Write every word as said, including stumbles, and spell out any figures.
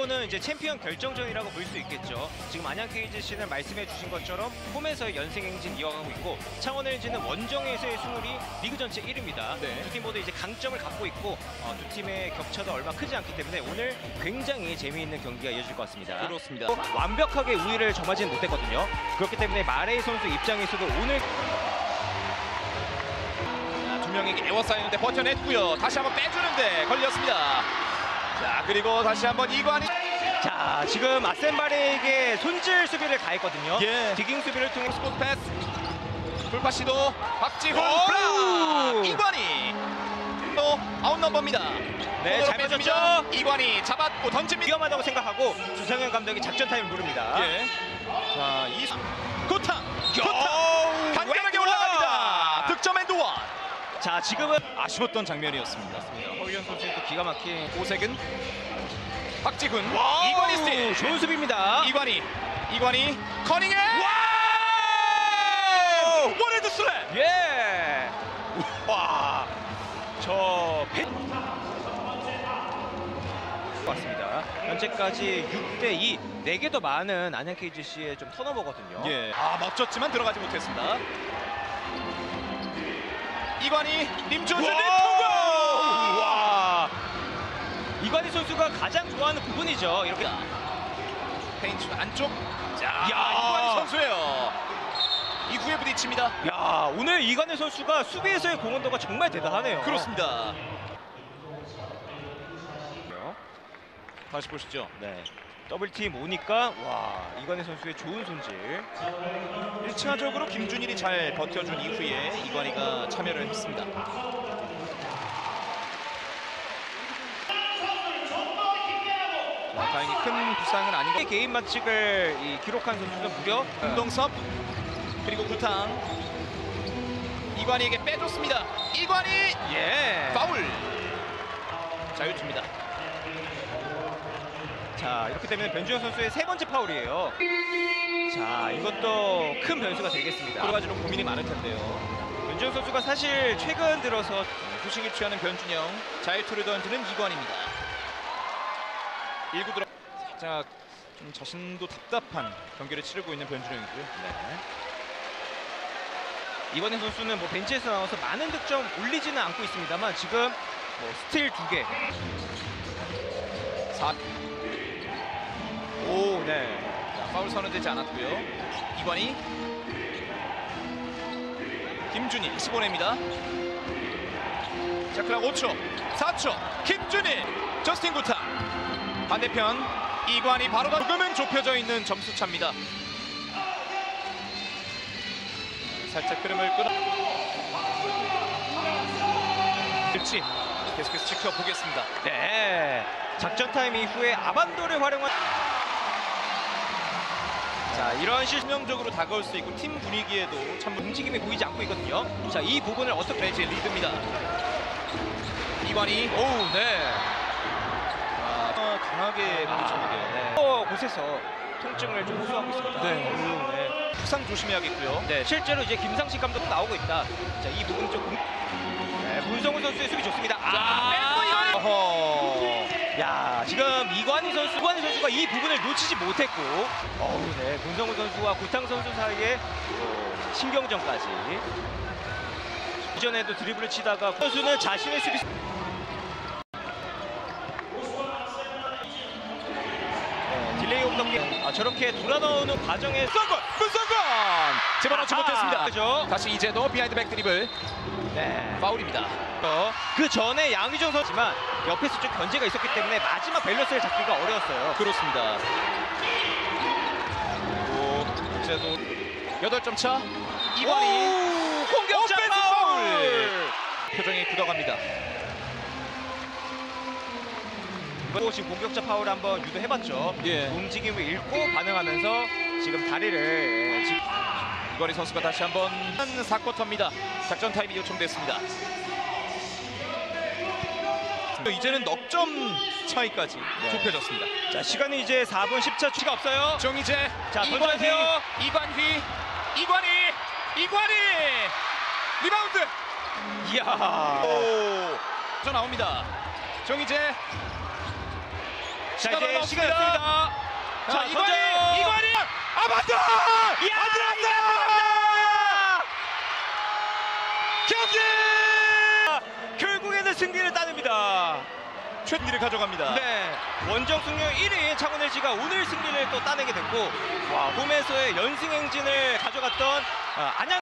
거는 이제 챔피언 결정전이라고 볼 수 있겠죠. 지금 안양 케이지씨는 말씀해 주신 것처럼 홈에서의 연승 행진 이어가고 있고 창원 엘지는 원정에서의 승률이 리그 전체 일 위입니다. 네. 두 팀 모두 이제 강점을 갖고 있고 어, 두 팀의 격차도 얼마 크지 않기 때문에 오늘 굉장히 재미있는 경기가 이어질 것 같습니다. 그렇습니다. 완벽하게 우위를 점하지는 못했거든요. 그렇기 때문에 마레이 선수 입장에서도 오늘 두 명에게 에워싸이는데 버텨냈고요. 다시 한번 빼주는데 걸렸습니다. 자, 그리고 다시 한번 이관이. 자, 지금 아센바레에게 손질 수비를 가했거든요. 예. 디깅 수비를 통해 스포트 패스. 돌파 시도 박지훈 오! 블락. 이관이 또 아웃 넘버입니다. 네, 잘 빼줍니다. 이관이 잡았고 던집니다. 위험하다고 생각하고 주상현 감독이 작전 타임을 부릅니다. 예. 자, 이 고탕. 요! 고탕. 간결하게 올라갑니다. 득점 엔드원. 자, 지금은 아쉬웠던 장면이었습니다. 허윤 선수의 또 기가 막힌 오색은 박지훈. 와우! 이관이 스틸. 좋은 수비입니다. 이관이. 이관이 커닝해. 원헤드 슬램. 예. 와. 저 배... 맞습니다. 현재까지 육 대 이, 네 개 더 많은 안양 케이지씨의 좀 턴오버거든요. 예. 아, 멋졌지만 들어가지 못했습니다. 이관이 림조즈 통과. 와. 이관희 선수가 가장 좋아하는 부분이죠. 이렇게 페인트 안쪽. 자, 야. 이관희 선수예요. 이후에 부딪힙니다. 야, 오늘 이관희 선수가 수비에서의 공헌도가 정말 대단하네요. 그렇습니다. 다시 보시죠. 네. 더블팀 오니까 와, 이관희 선수의 좋은 손질. 일 차적으로 김준일이 잘 버텨준 이후에 이관희가 참여를 했습니다. 자, 다행히 큰 부상은 아닌 것. 개인 마칙을 이 기록한 선수는 무려 김동섭 그리고 구탕. 이관희에게 빼줬습니다. 이관희 예. 파울. 자유투입니다. 자, 이렇게 되면 변주영 선수의 세 번째 파울이에요. 자, 이것도 큰 변수가 되겠습니다. 여러 가지로 고민이 많을 텐데요. 변주영 선수가 사실 최근 들어서 후식을 취하는 변준영. 자유투를 던지는 이관희입니다. 일 구 들어. 살짝 좀 자신도 답답한 경기를 치르고 있는 변준영이고요. 네. 이관희 선수는 뭐 벤치에서 나와서 많은 득점 올리지는 않고 있습니다만 지금 뭐 스틸 두 개. 사. 오, 네. 자, 파울 선언되지 않았고요. 이관희. 김준희 다시 보냅니다. 자, 그럼 오 초, 사 초. 김준희, 저스틴 구타. 반대편 이관희 바로 가. 조금은 좁혀져 있는 점수 차입니다. 살짝 흐름을 끊어. 일치 계속해서 지켜보겠습니다. 네. 작전 타임 이후에 아반도를 활용한. 자, 이런 실명적으로 다가올 수 있고 팀 분위기에도 참 움직임이 보이지 않고 있거든요. 자, 이 부분을 어떻게 레지 리드입니다. 이관희. 오우, 네. 아, 강하게 부딪혔는데요. 네. 어, 곳에서 통증을 좀 호소하고 있습니다. 네. 오우, 네. 부상 조심해야겠고요. 네, 실제로 이제 김상식 감독도 나오고 있다. 자, 이 부분 좀 공... 네, 문성우 선수의 수비 좋습니다. 아, 어허. 야, 지금 이관희 선수, 이관희 선수가 이 부분을 놓치지 못했고, 어우, 네, 문성우 선수와 구탕 선수 사이에 어, 신경전까지. 이전에도 드리블을 치다가 선수는 자신의 수비. 네, 딜레이 홈런기. 아, 저렇게 돌아 나오는 과정에 문성건! 문성건! 집어넣지 아하! 못했습니다. 그죠? 다시 이제도 비하인드 백 드리블. 네. 파울입니다. 그 전에 양희종 선수지만 옆에서 좀 견제가 있었기 때문에 마지막 밸런스를 잡기가 어려웠어요. 그렇습니다. 그리고 이제도 여덟 점 차. 이관희 공격자 오펜스 파울! 파울! 표정이 굳어갑니다. 또 지금 공격자 파울 한번 유도해봤죠. 예. 움직임을 읽고 반응하면서 지금 다리를 지금 이관희 선수가 다시 한번 한 사 쿼터입니다. 작전 타임이 요청됐습니다. 이제는 넉 점 차이까지 네. 좁혀졌습니다. 자, 시간은 이제 사 분 십 초 추가 없어요. 정희재, 자, 이관희, 던져주세요. 이관휘, 이관희, 이관희 리바운드. 이야. 오, 저 나옵니다. 정희재 시간 이제 얼마 시간이 없습니다. 없습니다. 자, 자, 이관이, 던져. 이관이, 아 맞다! 이야, 안 들어갔다! 경기! 결국에는 승리를 따냅니다. 최기를 가져갑니다. 네, 원정 승률 일 위인 창원 엘지가 오늘 승리를 또 따내게 됐고, 와, 홈에서의 연승 행진을 가져갔던 아, 안양